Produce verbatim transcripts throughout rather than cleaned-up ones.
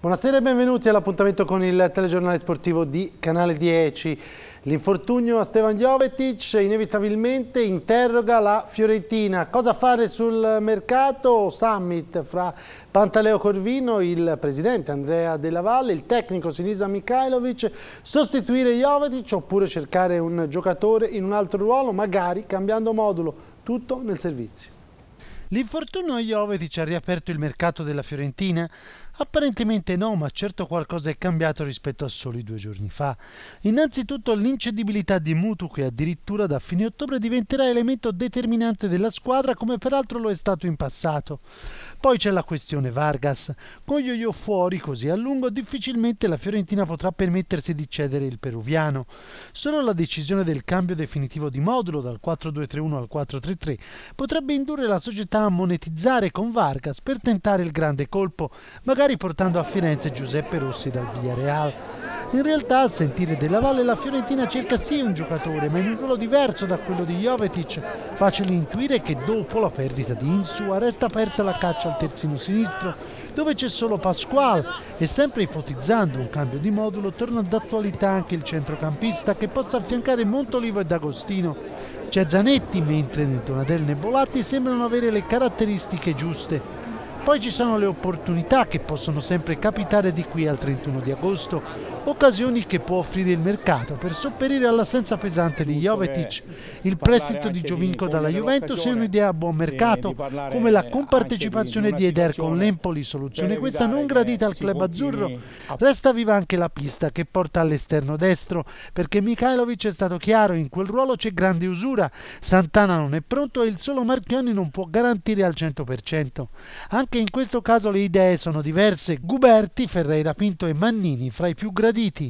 Buonasera e benvenuti all'appuntamento con il telegiornale sportivo di Canale dieci. L'infortunio a Stefan Jovetic inevitabilmente interroga la Fiorentina. Cosa fare sul mercato? Summit fra Pantaleo Corvino, il presidente Andrea Della Valle, il tecnico Sinisa Mihajlovic, sostituire Jovetic oppure cercare un giocatore in un altro ruolo, magari cambiando modulo, tutto nel servizio. L'infortunio a Jovetic ha riaperto il mercato della Fiorentina? Apparentemente no, ma certo qualcosa è cambiato rispetto a soli due giorni fa. Innanzitutto l'incedibilità di Mutu, che addirittura da fine ottobre diventerà elemento determinante della squadra, come peraltro lo è stato in passato. Poi c'è la questione Vargas. Con Yo-Yo fuori così a lungo difficilmente la Fiorentina potrà permettersi di cedere il peruviano. Solo la decisione del cambio definitivo di modulo dal quattro due tre uno al quattro tre tre potrebbe indurre la società a monetizzare con Vargas per tentare il grande colpo, magari portando a Firenze Giuseppe Rossi dal Villarreal. In realtà, a sentire Della Valle, la Fiorentina cerca sì un giocatore, ma in un ruolo diverso da quello di Jovetic. Facile intuire che dopo la perdita di Insua resta aperta la caccia al terzino sinistro, dove c'è solo Pasquale, e sempre ipotizzando un cambio di modulo torna d'attualità anche il centrocampista che possa affiancare Montolivo e D'Agostino. C'è Zanetti, mentre Donadel e Bolatti sembrano avere le caratteristiche giuste. Poi ci sono le opportunità che possono sempre capitare di qui al trentuno di agosto, occasioni che può offrire il mercato per sopperire all'assenza pesante di Jovetic. Il prestito di Giovinco dalla Juventus è un'idea a buon mercato, come la compartecipazione di Eder con l'Empoli, soluzione questa non gradita al club azzurro. Resta viva anche la pista che porta all'esterno destro, perché Mihajlovic è stato chiaro, in quel ruolo c'è grande usura, Santana non è pronto e il solo Marchionni non può garantire al cento per cento. Anche in questo caso le idee sono diverse. Guberti, Ferreira Pinto e Mannini fra i più graditi.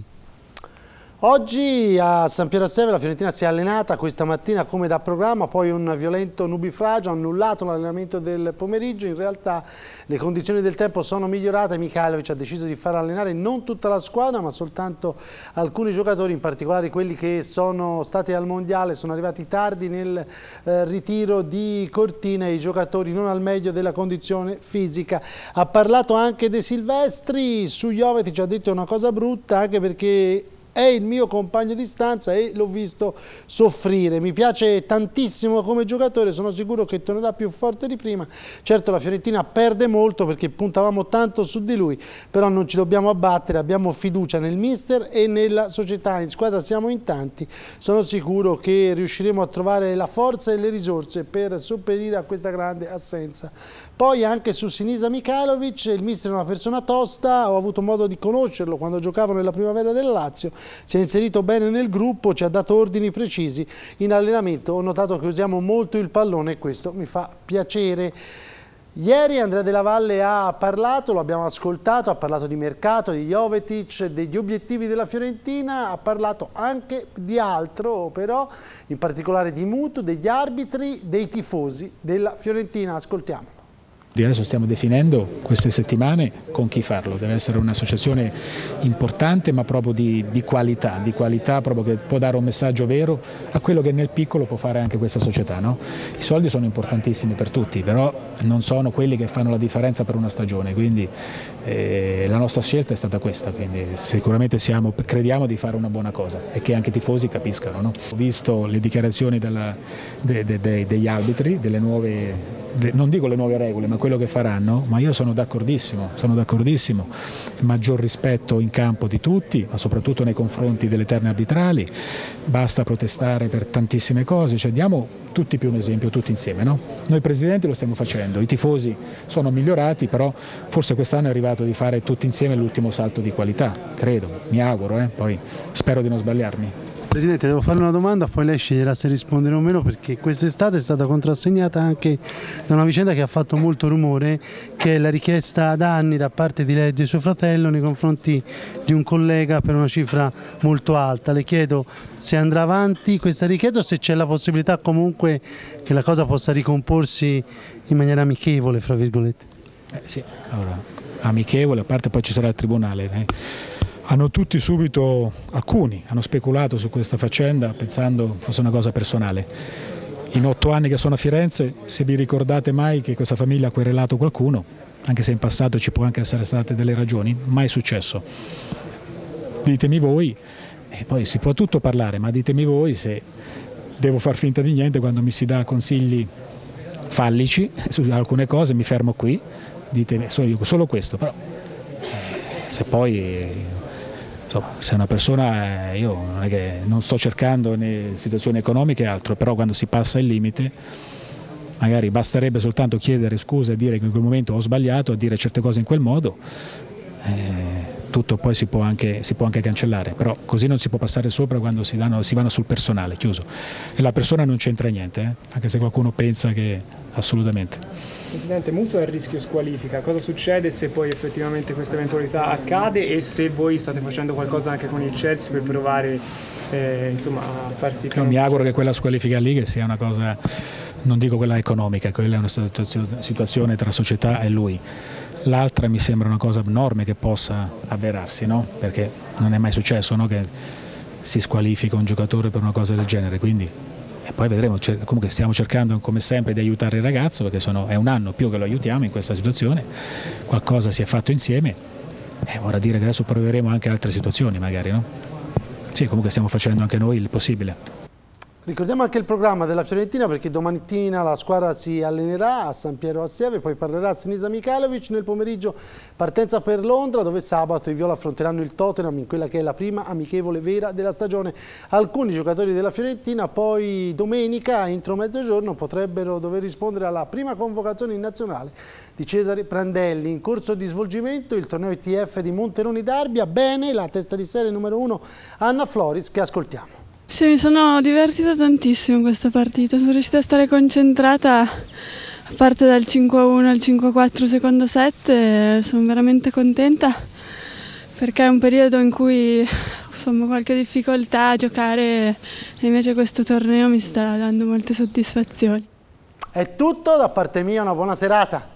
Oggi a San Piero a Seve la Fiorentina si è allenata questa mattina come da programma, poi un violento nubifragio ha annullato l'allenamento del pomeriggio. In realtà le condizioni del tempo sono migliorate. Mihajlovic ha deciso di far allenare non tutta la squadra ma soltanto alcuni giocatori, in particolare quelli che sono stati al mondiale, sono arrivati tardi nel eh, ritiro di Cortina, i giocatori non al meglio della condizione fisica. Ha parlato anche De Silvestri, su Jovetic ha detto una cosa brutta, anche perché è il mio compagno di stanza e l'ho visto soffrire. Mi piace tantissimo come giocatore, sono sicuro che tornerà più forte di prima. Certo la Fiorentina perde molto perché puntavamo tanto su di lui, però non ci dobbiamo abbattere, abbiamo fiducia nel mister e nella società. In squadra siamo in tanti, sono sicuro che riusciremo a trovare la forza e le risorse per sopperire a questa grande assenza. Poi anche su Sinisa Mihajlovic, il mister è una persona tosta, ho avuto modo di conoscerlo quando giocavo nella primavera del Lazio, si è inserito bene nel gruppo, ci ha dato ordini precisi in allenamento, ho notato che usiamo molto il pallone e questo mi fa piacere. Ieri Andrea Della Valle ha parlato, lo abbiamo ascoltato, ha parlato di mercato, di Jovetic, degli obiettivi della Fiorentina, ha parlato anche di altro però, in particolare di Mutu, degli arbitri, dei tifosi della Fiorentina. Ascoltiamo. Adesso stiamo definendo queste settimane con chi farlo, deve essere un'associazione importante ma proprio di, di qualità, di qualità proprio che può dare un messaggio vero a quello che nel piccolo può fare anche questa società, no? I soldi sono importantissimi per tutti, però non sono quelli che fanno la differenza per una stagione, quindi eh, la nostra scelta è stata questa, quindi sicuramente siamo, crediamo di fare una buona cosa e che anche i tifosi capiscano, no? Ho visto le dichiarazioni della, de, de, de, degli arbitri, delle nuove, non dico le nuove regole, ma quello che faranno, ma io sono d'accordissimo, sono d'accordissimo, maggior rispetto in campo di tutti, ma soprattutto nei confronti delle terne arbitrali, basta protestare per tantissime cose, cioè diamo tutti più un esempio, tutti insieme, no? Noi presidenti lo stiamo facendo, i tifosi sono migliorati, però forse quest'anno è arrivato di fare tutti insieme l'ultimo salto di qualità, credo, mi auguro, eh? Poi spero di non sbagliarmi. Presidente, devo fare una domanda, poi lei sceglierà se rispondere o meno, perché quest'estate è stata contrassegnata anche da una vicenda che ha fatto molto rumore, che è la richiesta da anni da parte di lei e di suo fratello nei confronti di un collega per una cifra molto alta. Le chiedo se andrà avanti questa richiesta o se c'è la possibilità comunque che la cosa possa ricomporsi in maniera amichevole, fra virgolette. Eh sì, allora, amichevole, a parte poi ci sarà il tribunale. Eh. Hanno tutti subito, alcuni hanno speculato su questa faccenda pensando fosse una cosa personale. In otto anni che sono a Firenze, se vi ricordate mai che questa famiglia ha querelato qualcuno, anche se in passato ci può anche essere state delle ragioni, mai successo. Ditemi voi, e poi si può tutto parlare, ma ditemi voi se devo far finta di niente quando mi si dà consigli fallici su alcune cose, mi fermo qui, ditemi, solo, solo questo, però eh, se poi insomma, se una persona, eh, io non è che non sto cercando né situazioni economiche e altro, però quando si passa il limite magari basterebbe soltanto chiedere scusa e dire che in quel momento ho sbagliato a dire certe cose in quel modo, eh, tutto poi si può, anche, si può anche cancellare, però così non si può passare sopra quando si, danno, si vanno sul personale, chiuso. E la persona non c'entra niente, eh? Anche se qualcuno pensa che assolutamente. Presidente, mutuo è il rischio squalifica, cosa succede se poi effettivamente questa eventualità accade e se voi state facendo qualcosa anche con il Chelsea per provare eh, insomma, a farsi... Io mi auguro che quella squalifica lì che sia una cosa, non dico quella economica, quella è una situazione tra società e lui. L'altra mi sembra una cosa abnorme che possa avverarsi, no? Perché non è mai successo, no? Che si squalifica un giocatore per una cosa del genere, quindi e poi vedremo, comunque stiamo cercando come sempre di aiutare il ragazzo perché sono, è un anno più che lo aiutiamo in questa situazione, qualcosa si è fatto insieme e vorrà dire che adesso proveremo anche altre situazioni magari, no? Sì, comunque stiamo facendo anche noi il possibile. Ricordiamo anche il programma della Fiorentina perché domattina la squadra si allenerà a San Piero a Sieve, poi parlerà Sinisa Mihajlovic, nel pomeriggio partenza per Londra dove sabato i viola affronteranno il Tottenham in quella che è la prima amichevole vera della stagione. Alcuni giocatori della Fiorentina poi domenica entro mezzogiorno potrebbero dover rispondere alla prima convocazione in nazionale di Cesare Prandelli. In corso di svolgimento il torneo I T F di Monteroni d'Arbia, bene la testa di serie numero uno Anna Floris che ascoltiamo. Sì, mi sono divertita tantissimo in questa partita, sono riuscita a stare concentrata a parte dal cinque a uno al cinque a quattro secondo set, sono veramente contenta perché è un periodo in cui insomma, qualche difficoltà a giocare e invece questo torneo mi sta dando molte soddisfazioni. È tutto, da parte mia una buona serata.